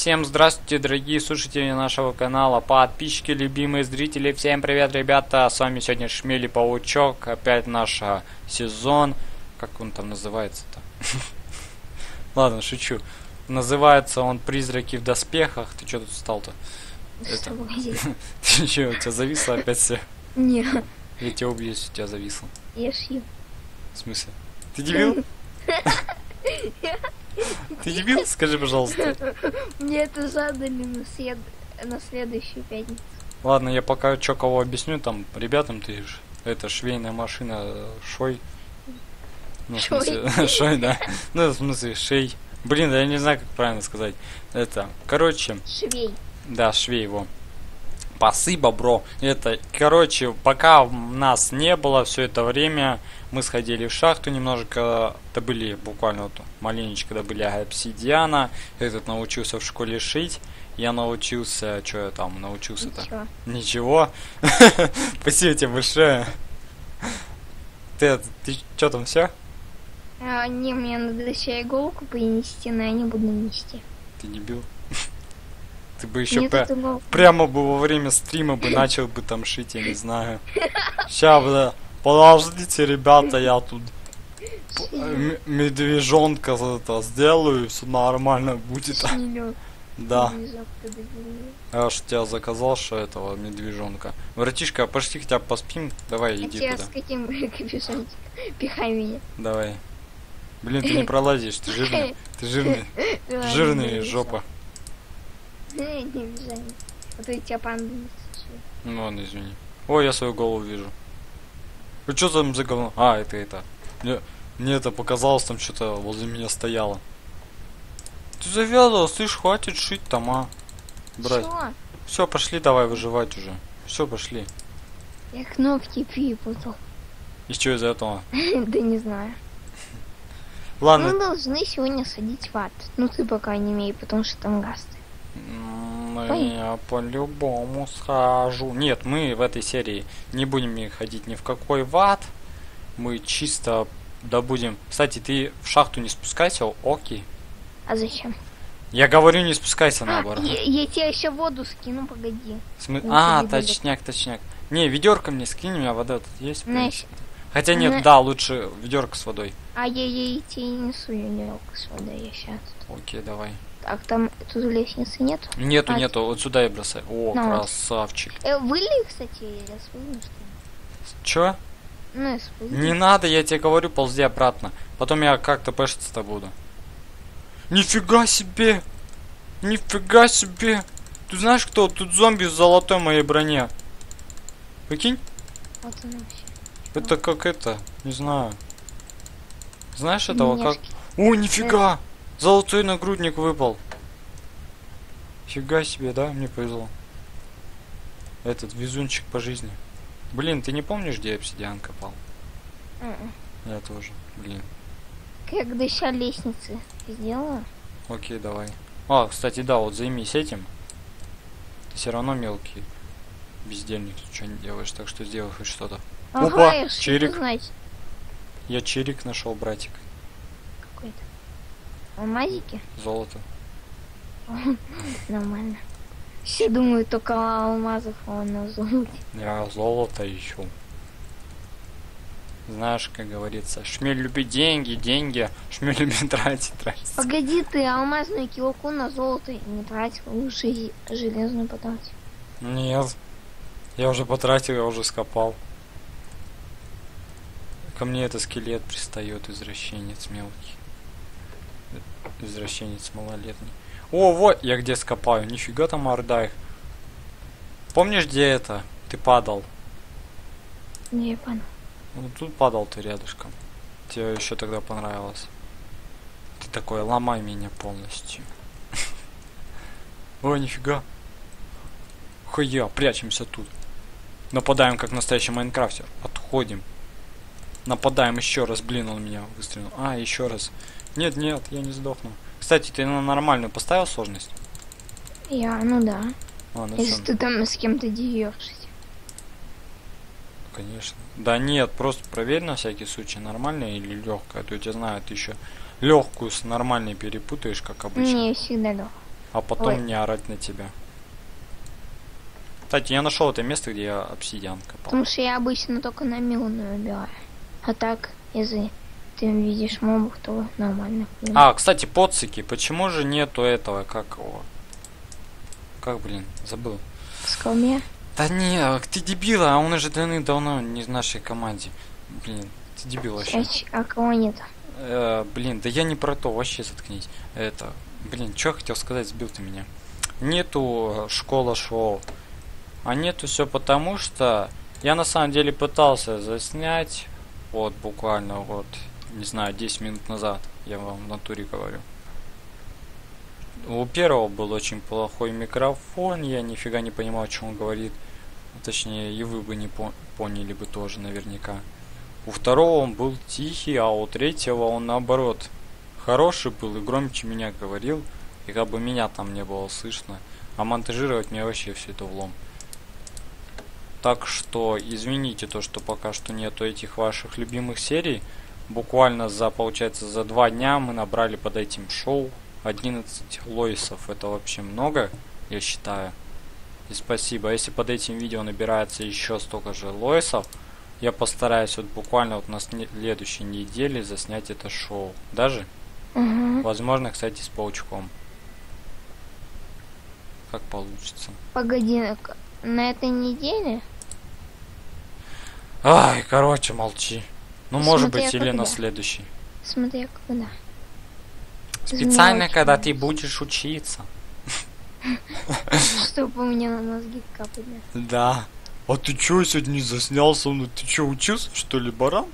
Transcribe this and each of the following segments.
Всем здравствуйте, дорогие слушатели нашего канала, подписчики, любимые зрители. Всем привет, ребята, с вами сегодня Шмель и Паучок. Опять наш сезон. Как он там называется-то? Ладно, шучу. Называется он «Призраки в доспехах». Ты что тут встал-то? Ты что, у тебя зависло опять все? Нет. Я тебя убью, если у тебя зависло. Я шью. В смысле? Ты дебил? Ты дебил? Скажи, пожалуйста. Мне это задали на следующую пятницу. Ладно, я пока что кого объясню, там, ребятам ты ж, это швейная машина Шой. Ну, в смысле, Шой, да. Ну, в смысле, Шей. Блин, да я не знаю, как правильно сказать. Это, короче. Швей. Да, швей его. Спасибо, бро. Это, короче, пока нас не было все это время, мы сходили в шахту немножко, добыли буквально вот маленечко добыли обсидиана. Этот научился в школе шить. Я научился, что я там научился-то? Ничего. Спасибо тебе большое. Ты что там, все? Не, мне надо еще иголку принести, но я не буду нести. Ты дебил. Ты бы еще прямо бы во время стрима бы начал бы там шить, я не знаю. Сейчас, бля, подождите, ребята, я тут медвежонка это сделаю, все нормально будет. Да. Я ж тебя заказал, что этого медвежонка. Братишка, пошли хотя бы поспим. Давай, иди туда. С каким капюшончиком? Пихай меня. Давай. Блин, ты не пролазишь, ты жирный. Ты жирный. Жирный, жопа. Не обижай. А то я тебя панду не слышу. Ну ладно, извини. Ой, я свою голову вижу. Вы что там за говно? А, это. Мне это показалось, там что-то возле меня стояло. Ты завязывал, слышь, хватит шить там, а. Брать. Все, пошли давай выживать уже. Все, пошли. Я кнопки перепутал. И что из-за этого? Да не знаю. Ладно. Мы должны сегодня сходить в ад. Ну ты пока не имей, потому что там гасты. Я по-любому схожу. Нет, мы в этой серии не будем ходить ни в какой в ад. Мы чисто добудем. Кстати, ты в шахту не спускайся, окей? А зачем? Я говорю, не спускайся наоборот. Я тебе еще воду скину, погоди. Точняк. Не, ведерко мне скинь, у меня вода тут есть. Хотя нет, да, лучше ведерко с водой. А я тебе несу ведерко с водой, я сейчас. Окей, давай. Так, там тут лестницы нет? Нету, вот сюда я бросаю. О, красавчик. Выли, кстати, я спрыгну, что ли? Чё? Ну, я спрыгну. Не надо, я тебе говорю, ползи обратно. Потом я как-то пешиться-то буду. Нифига себе! Нифига себе! Ты знаешь, кто? Тут зомби с золотой моей броне. Прикинь? Вот он вообще. Это как это? Не знаю. Знаешь этого как? О, нифига! Золотой нагрудник выпал. Фига себе, да? Мне повезло. Этот везунчик по жизни. Блин, ты не помнишь, где я обсидиан копал? Я тоже, блин. Когда сейчас лестницы сделала? Окей, давай. А, кстати, да, вот займись этим. Ты все равно мелкий бездельник, ты что не делаешь, так что сделай хоть что-то. Ага, опа, черик. Я черик нашел, братик. Какой-то. Алмазики? Золото. Нормально. Все думают только о алмазах, а он на золоте. Я золото ищу. Знаешь, как говорится, Шмель любит деньги, Шмель любит тратить. Погоди, ты алмазную килоку на золото не тратил, лучше железную потратил. Нет, я уже потратил, я уже скопал. Ко мне это скелет пристает, извращенец мелкий. Извращенец малолетний. О, вот я где скопаю, нифига там орда их. Помнишь, где это? Ты падал? Не, я понял. Ну тут падал ты рядышком. Тебе еще тогда понравилось. Ты такой, ломай меня полностью. Ой, нифига. Хуя, прячемся тут. Нападаем как настоящий майнкрафтер. Отходим. Нападаем еще раз, блин, он меня выстрелил. А, еще раз. Нет, я не сдохну. Кстати, ты на нормальную поставил сложность? Ну да. Если ты там с кем-то дерешься. Конечно. Да нет, просто проверь на всякий случай, нормальная или легкая. А то я знаю, ты еще легкую с нормальной перепутаешь, как обычно. Не, всегда легкую. а потом Ой. не орать на тебя. Кстати, я нашел это место, где я обсидиан копал. Потому что я обычно только на милную убиваю. А так, если ты видишь мобов, то нормально. А, кстати, подсыки, почему же нету этого, как его? Как, блин, забыл. В скалме. Да не, ты дебил, а он уже давно не в нашей команде. Блин, ты дебил вообще. А кого нет? Блин, да я не про то, вообще заткнись. Это, блин, что я хотел сказать, сбил ты меня. Нету школа шоу. А нету все потому, что я на самом деле пытался заснять, вот буквально вот, не знаю, 10 минут назад, я вам в натуре говорю. У первого был очень плохой микрофон, я нифига не понимал, что он говорит. Точнее, и вы бы не поняли бы тоже наверняка. У второго он был тихий, а у третьего он наоборот хороший был и громче меня говорил. И как бы меня там не было слышно. А монтажировать мне вообще все это влом. Так что извините то, что пока что нету этих ваших любимых серий. Буквально получается, за 2 дня мы набрали под этим шоу 11 лойсов. Это вообще много, я считаю. И спасибо. Если под этим видео набирается еще столько же лойсов, я постараюсь вот буквально вот на следующей неделе заснять это шоу. Даже? Угу. Возможно, кстати, с паучком. Как получится. Погоди, на этой неделе? Ай, короче, молчи. Ну, может Смотря быть, или на когда. следующий. Смотри, когда. Специально, Очень когда ты нравится. будешь учиться. Чтобы у меня на мозги капали. Да. А ты чё сегодня не заснял со мной? Ты чё, учился, что ли, баран?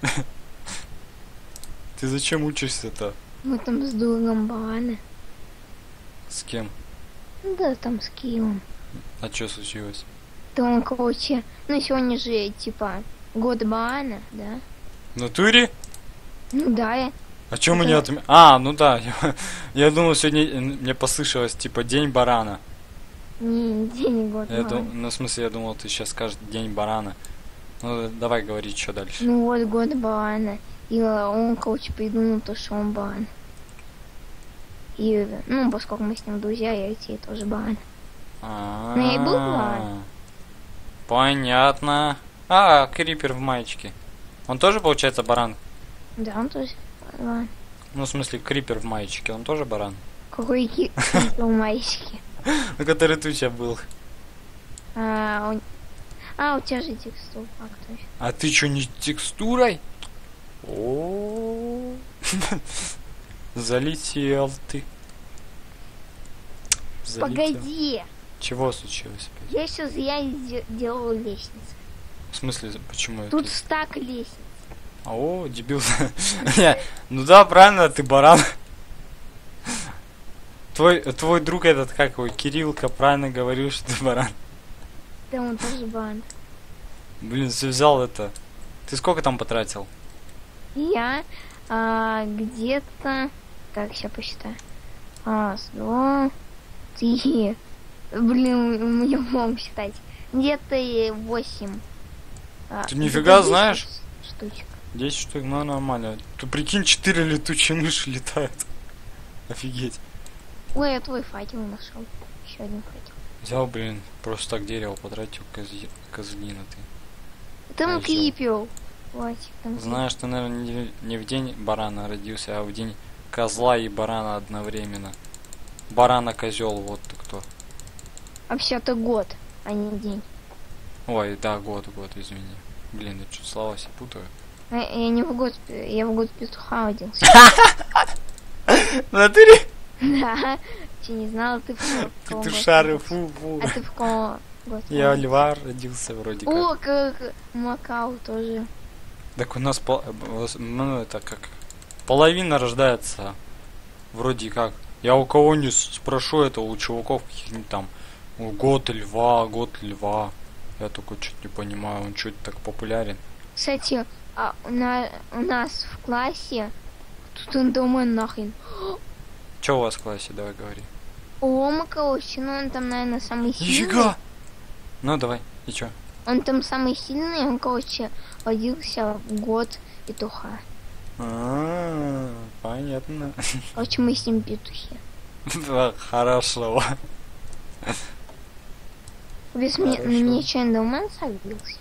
Ты зачем учишься-то? Мы там с другом Барана. С кем? Да, там с Киевом. А чё случилось? Да он, короче, ну сегодня же, типа, год Барана, да? В натуре? Ну да, я... А чё мы не отметили? А, ну да. Я думал, сегодня мне послышалось, типа, день барана. Не день год Барана. Ну, в смысле, я думал, ты сейчас скажешь день барана. Ну, давай говорить, что дальше. Ну вот год Барана. И он, короче, придумал то, что он Баран. И, ну, поскольку мы с ним друзья, я и тоже Баран. Ну, я и был баран. Понятно. А, Крипер в маечке. Он тоже, получается, баран? Да, он тоже Баран. Ну, в смысле, Крипер в маечке, он тоже баран? Какой кипел мальчики. На который ты у тебя был. У тебя же текстур, как точно. А ты что, не текстурой? О, залетел ты. Залетел. Погоди! Чего случилось опять? Я сейчас делал лестницу. В смысле, почему это? Тут стак лестниц. О, дебил. Не, ну да, правильно, ты баран. Твой друг этот, как его, Кириллка, правильно говорил, что ты баран. Да, он тоже Баран. Блин, все взял это. Ты сколько там потратил? Я где-то... Так, сейчас посчитаю. 100, 3... Блин, мне мог считать. Где-то 8. Ты нифига знаешь? Штучек. 10 штук, ну нормально. Ты прикинь, 4 летучие мыши летают. Офигеть. Ой, я твой факел нашел. Еще один факел. Взял, блин, просто так дерево потратил, козлина ты. Там А крипел. Хватит, там Знаешь, ты, наверное, не в день барана родился, а в день козла и барана одновременно. Барана-козел, вот ты кто. Вообще-то год, а не день. Ой, да, год, извини. Блин, я что, слова все путаю. Я не в год, я в год петуха родился. В натуре? Да, ты не знала, ты в каком Петушары, году? фу-фу. А ты в каком году? Я льва родился вроде как. О, как Макау тоже. Так у нас, ну, это как, половина рождается, вроде как. Я у кого-нибудь спрошу это, у чуваков каких-нибудь там, год льва. Я только что-то не понимаю, он что-то так популярен. Кстати, у нас в классе тут Эндомен нахрен. Че у вас в классе, давай говори. Ома, короче, ну он там, наверное, самый сильный. Нифига! Ну давай, и чё? Он там самый сильный, он, короче, родился в год петуха. Понятно. Короче, мы с ним петухи. Хорошо. Без меня, на меня что, Эндермен согрелся?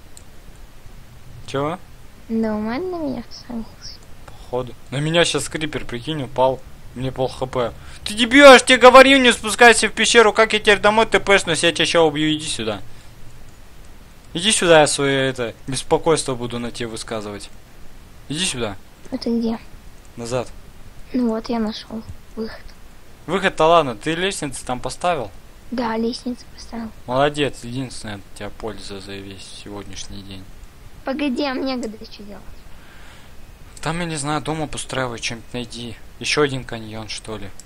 Чего? Эндермен на меня согрелся. Походу. На меня сейчас крипер, прикинь, упал. Мне пол хп. Ты дебил, я ж тебе говорил, не спускайся в пещеру. Как я теперь домой тпшнусь, я тебя сейчас убью, иди сюда. Иди сюда, я свое это беспокойство буду на тебе высказывать. Иди сюда. Это где? Назад. Ну вот, я нашел выход. Выход-то ладно, ты лестницу там поставил? Да, лестницу поставил. Молодец, единственная от тебя польза за весь сегодняшний день. Погоди, а мне когда что делать? Там, я не знаю, дома постраивай, чем-нибудь найди. Еще один каньон, что ли.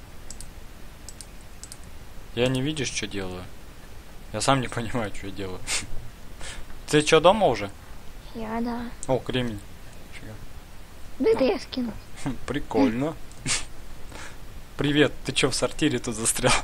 Я не видишь, что делаю? Я сам не понимаю, что я делаю. Ты что, дома уже? Я, да. О, кремень. Да это я скинул. Прикольно. Привет, ты что в сортире тут застрял?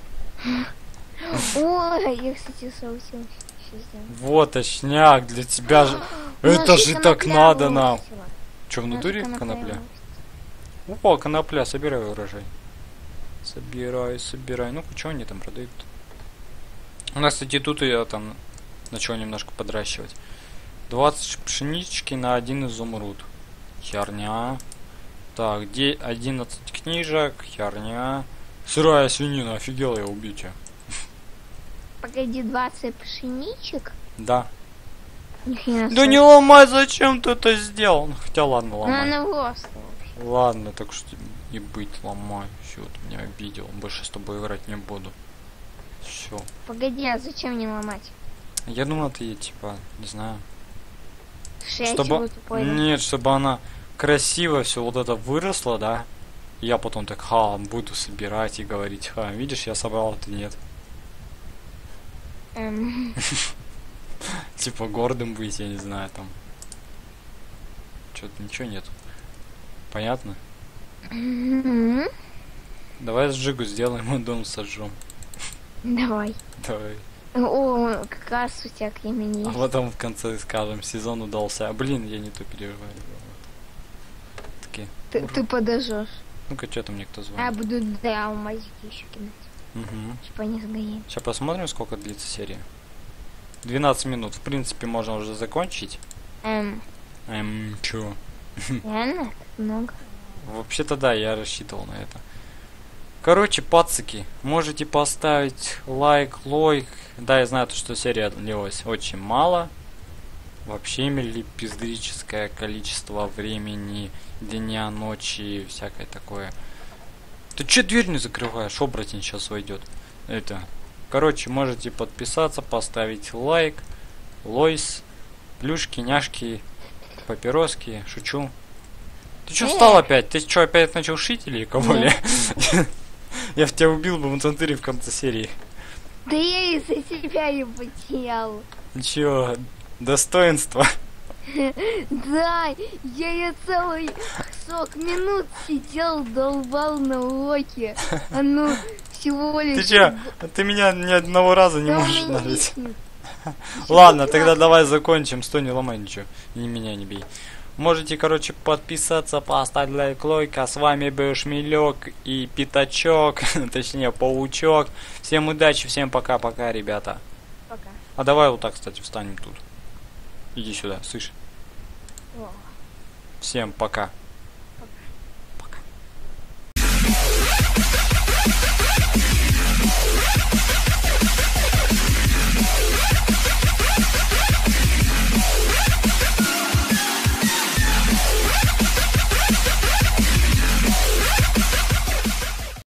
Ой, я, кстати, соусил. Вот, точняк, для тебя же... Это же так надо нам. Что, в натуре конопля? О, конопля, собирай урожай. Собирай. Ну-ка, что они там продают? У нас, кстати, тут я там начал немножко подращивать. 20 пшенички на 1 изумруд. Херня. Так, где 11 книжек? Херня. Сырая свинина, офигел, я убью тебя. Погоди, 20 пшеничек? Да. Нихрена Да не ломай, зачем ты это сделал? Ну, хотя ладно, Ну, ломай. она выросла вообще. Ладно, так что не быть, ломай. Все, ты меня обидел. Больше с тобой играть не буду. Все. Погоди, а зачем мне ломать? Я думал, ты типа, не знаю. Чтобы... Тупой, да? Нет, чтобы она красиво все вот это выросла, да? И я потом так, буду собирать и говорить, видишь, я собрал, а ты нет. Типа гордым быть, я не знаю, там. Что-то ничего нет. Понятно? Давай сжигу сделаем и дом сожжем. Давай. Давай. О, как раз у тебя кремень есть. А потом в конце скажем, сезон удался. Блин, я не то переживаю. Такие. Ты подожжешь. Ну-ка, что-то мне кто звонит. А я буду алмазики еще кинуть. Угу. Чтобы они сгорели. Сейчас посмотрим, сколько длится серия. 12 минут. В принципе, можно уже закончить. Чё? Реально? Так много? Вообще-то да, я рассчитывал на это. Короче, пацаки, можете поставить лайк. Да, я знаю, что серия длилась очень мало. Вообще пиздрическое количество времени, дня, ночи, всякое такое. Ты че дверь не закрываешь? Оборотень сейчас войдет. Это. Короче, можете подписаться, поставить лайк. Лойс, плюшки, няшки, папироски, шучу. Ты что встал опять? Ты что, опять начал шить или кого ли? Я в тебя убил бы в инцентуре в конце серии. Да я из-за тебя не потерял. Чё, достоинство? Да, я целый 40 минут сидел, долбал на уроке. А ну, всего лишь... Ты чё, ты меня ни одного раза не можешь набить. Ладно, тогда давай закончим. Стой, не ломай ничего. Ни меня не бей. Можете, короче, подписаться, поставить лайк. А с вами был Шмелек и Пятачок. Точнее, Паучок. Всем удачи, всем пока-пока, ребята. Пока. А давай вот так, кстати, встанем тут. Иди сюда, слышь. Всем пока.